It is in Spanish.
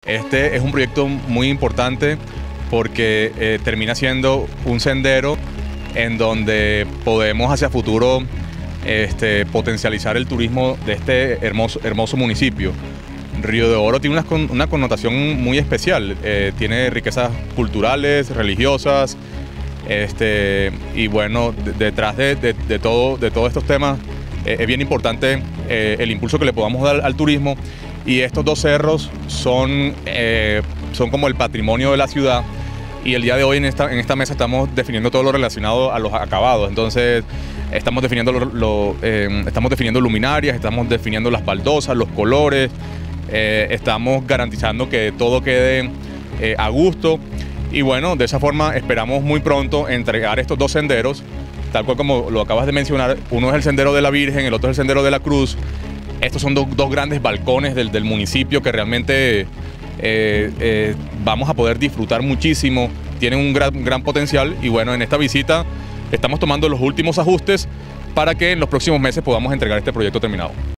Este es un proyecto muy importante porque termina siendo un sendero en donde podemos hacia futuro potencializar el turismo de este hermoso municipio. Río de Oro tiene una connotación muy especial, tiene riquezas culturales, religiosas, y bueno, detrás de todos estos temas es bien importante el impulso que le podamos dar al turismo, y estos dos cerros son como el patrimonio de la ciudad. Y el día de hoy en esta mesa estamos definiendo todo lo relacionado a los acabados. Entonces estamos definiendo luminarias, estamos definiendo las baldosas, los colores, estamos garantizando que todo quede a gusto. Y bueno, de esa forma esperamos muy pronto entregar estos dos senderos, tal cual como lo acabas de mencionar. Uno es el Sendero de la Virgen, el otro es el Sendero de la Cruz. Estos son dos grandes balcones del municipio que realmente vamos a poder disfrutar muchísimo, tienen un gran potencial. Y bueno, en esta visita estamos tomando los últimos ajustes para que en los próximos meses podamos entregar este proyecto terminado.